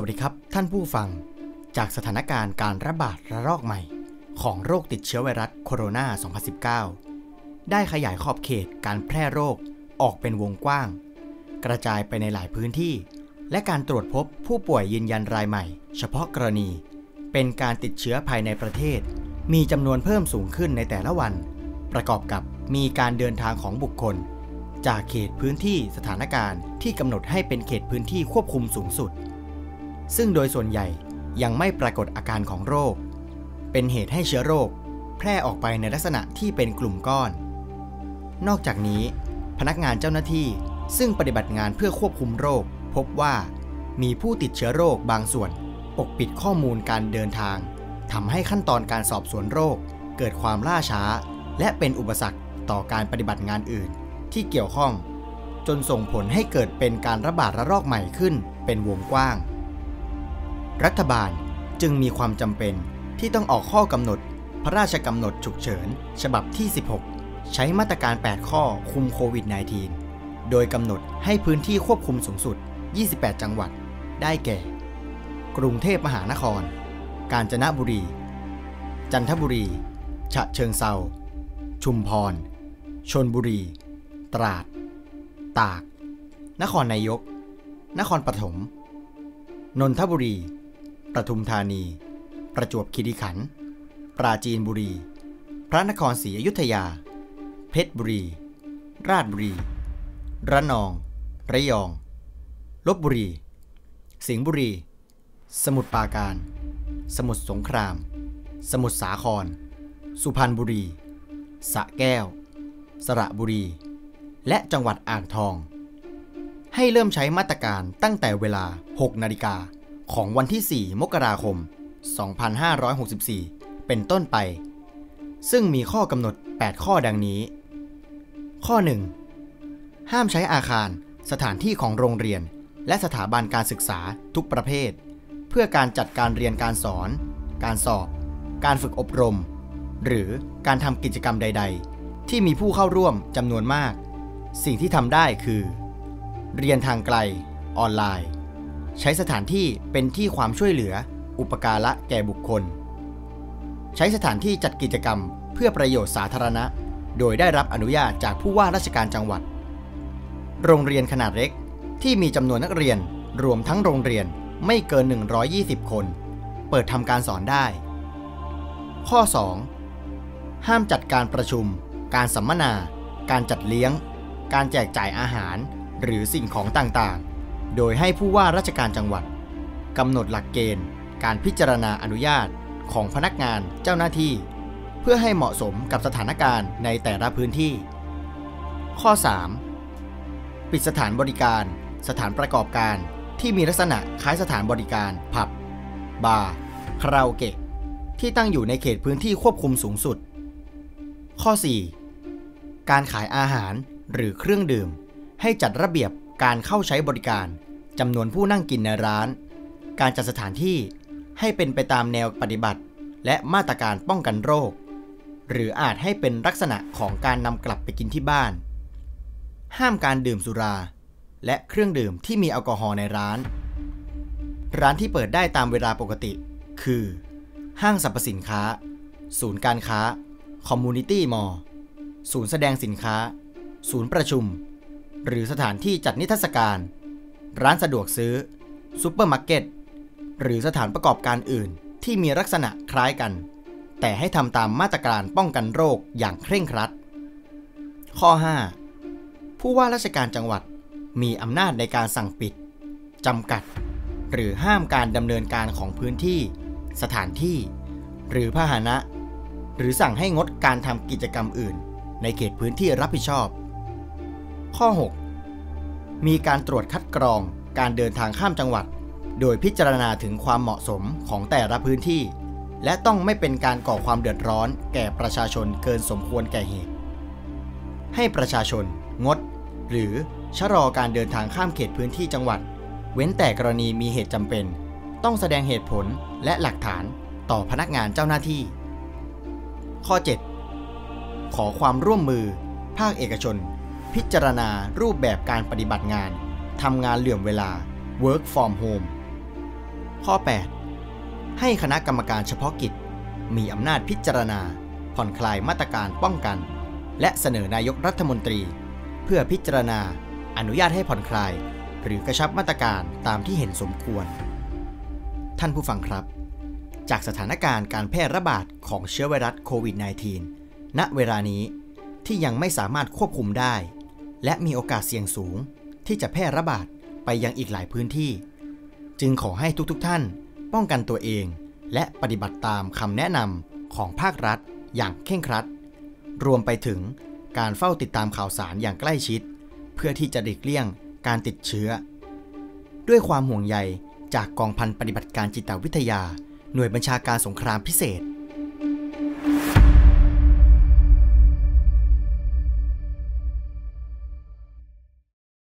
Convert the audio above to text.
วัสดีครับท่านผู้ฟังจากสถานการณ์การระบาดระลอกใหม่ของโรคติดเชื้อไวรัสโคโรนา 2019 ได้ขยายขอบเขตการแพร่โรคออกเป็นวงกว้างกระจายไปในหลายพื้นที่และการตรวจพบผู้ป่วยยืนยันรายใหม่เฉพาะกรณีเป็นการติดเชื้อภายในประเทศมีจำนวนเพิ่มสูงขึ้นในแต่ละวันประกอบกับมีการเดินทางของบุคคลจากเขตพื้นที่สถานการณ์ที่กำหนดให้เป็นเขตพื้นที่ควบคุมสูงสุดซึ่งโดยส่วนใหญ่ยังไม่ปรากฏอาการของโรคเป็นเหตุให้เชื้อโรคแพร่ออกไปในลักษณะที่เป็นกลุ่มก้อนนอกจากนี้พนักงานเจ้าหน้าที่ซึ่งปฏิบัติงานเพื่อควบคุมโรคพบว่ามีผู้ติดเชื้อโรคบางส่วนปกปิดข้อมูลการเดินทางทำให้ขั้นตอนการสอบสวนโรคเกิดความล่าช้าและเป็นอุปสรรคต่อการปฏิบัติงานอื่นที่เกี่ยวข้องจนส่งผลให้เกิดเป็นการระบาดระลอกใหม่ขึ้นเป็นวงกว้างรัฐบาลจึงมีความจำเป็นที่ต้องออกข้อกำหนดพระราชกำหนดฉุกเฉินฉบับที่ 16 ใช้มาตรการ 8 ข้อคุมโควิด -19 โดยกำหนดให้พื้นที่ควบคุมสูงสุด 28 จังหวัดได้แก่ กรุงเทพมหานคร กาญจนบุรี จันทบุรี ฉะเชิงเทรา ชุมพร ชลบุรี ตราด ตาก นครนายก นครปฐม นนทบุรี ปทุมธานี ประจวบคีรีขันธ์ ปราจีนบุรี พระนครศรีอยุธยา เพชรบุรี ราชบุรี ระนอง ระยอง ลพบุรี สิงห์บุรี สมุทรปราการ สมุทรสงคราม สมุทรสาคร สุพรรณบุรี สระแก้ว สระบุรี และจังหวัดอ่างทองให้เริ่มใช้มาตรการตั้งแต่เวลา 6 นาฬิกาของวันที่ 4 มกราคม 2564 เป็นต้นไปซึ่งมีข้อกำหนด 8 ข้อดังนี้ข้อ 1. ห้ามใช้อาคารสถานที่ของโรงเรียนและสถาบันการศึกษาทุกประเภทเพื่อการจัดการเรียนการสอนการสอบการฝึกอบรมหรือการทำกิจกรรมใดๆที่มีผู้เข้าร่วมจำนวนมากสิ่งที่ทำได้คือเรียนทางไกลออนไลน์ใช้สถานที่เป็นที่ความช่วยเหลืออุปการะแก่บุคคลใช้สถานที่จัดกิจกรรมเพื่อประโยชน์สาธารณะโดยได้รับอนุญาตจากผู้ว่าราชการจังหวัดโรงเรียนขนาดเล็กที่มีจำนวนนักเรียนรวมทั้งโรงเรียนไม่เกิน120คนเปิดทำการสอนได้ข้อ 2. ห้ามจัดการประชุมการสัมมนาการจัดเลี้ยงการแจกจ่ายอาหารหรือสิ่งของต่างๆโดยให้ผู้ว่าราชการจังหวัดกำหนดหลักเกณฑ์การพิจารณาอนุญาตของพนักงานเจ้าหน้าที่เพื่อให้เหมาะสมกับสถานการณ์ในแต่ละพื้นที่ข้อ 3. ปิดสถานบริการสถานประกอบการที่มีลักษณะคล้ายสถานบริการผับบาร์คาราโอเกะที่ตั้งอยู่ในเขตพื้นที่ควบคุมสูงสุดข้อ 4. การขายอาหารหรือเครื่องดื่มให้จัดระเบียบการเข้าใช้บริการจำนวนผู้นั่งกินในร้านการจัดสถานที่ให้เป็นไปตามแนวปฏิบัติและมาตรการป้องกันโรคหรืออาจให้เป็นลักษณะของการนำกลับไปกินที่บ้านห้ามการดื่มสุราและเครื่องดื่มที่มีแอลกอฮอล์ในร้านที่เปิดได้ตามเวลาปกติคือห้างสรรพสินค้าศูนย์การค้าคอมมูนิตี้มอลล์ศูนย์แสดงสินค้าศูนย์ประชุมหรือสถานที่จัดนิทรรศการร้านสะดวกซื้อซุปเปอร์มาร์เก็ตหรือสถานประกอบการอื่นที่มีลักษณะคล้ายกันแต่ให้ทำตามมาตรการป้องกันโรคอย่างเคร่งครัดข้อ 5. ผู้ว่าราชการจังหวัดมีอำนาจในการสั่งปิดจำกัดหรือห้ามการดำเนินการของพื้นที่สถานที่หรือพาหนะหรือสั่งให้งดการทำกิจกรรมอื่นในเขตพื้นที่รับผิดชอบข้อ 6. มีการตรวจคัดกรองการเดินทางข้ามจังหวัดโดยพิจารณาถึงความเหมาะสมของแต่ละพื้นที่และต้องไม่เป็นการก่อความเดือดร้อนแก่ประชาชนเกินสมควรแก่เหตุให้ประชาชนงดหรือชะลอการเดินทางข้ามเขตพื้นที่จังหวัดเว้นแต่กรณีมีเหตุจำเป็นต้องแสดงเหตุผลและหลักฐานต่อพนักงานเจ้าหน้าที่ข้อ 7. ขอความร่วมมือภาคเอกชนพิจารณารูปแบบการปฏิบัติงานทำงานเหลื่อมเวลา work from home ข้อ 8 ให้คณะกรรมการเฉพาะกิจมีอำนาจพิจารณาผ่อนคลายมาตรการป้องกันและเสนอนายกรัฐมนตรีเพื่อพิจารณาอนุญาตให้ผ่อนคลายหรือกระชับมาตรการตามที่เห็นสมควรท่านผู้ฟังครับจากสถานการณ์การแพร่ระบาดของเชื้อไวรัสโควิด -19 ณ เวลานี้ที่ยังไม่สามารถควบคุมได้และมีโอกาสเสี่ยงสูงที่จะแพร่ระบาดไปยังอีกหลายพื้นที่จึงขอให้ทุกท่านป้องกันตัวเองและปฏิบัติตามคำแนะนำของภาครัฐอย่างเคร่งครัดรวมไปถึงการเฝ้าติดตามข่าวสารอย่างใกล้ชิดเพื่อที่จะหลีกเลี่ยงการติดเชื้อด้วยความห่วงใยจากกองพันปฏิบัติการจิตวิทยาหน่วยบัญชาการสงครามพิเศษ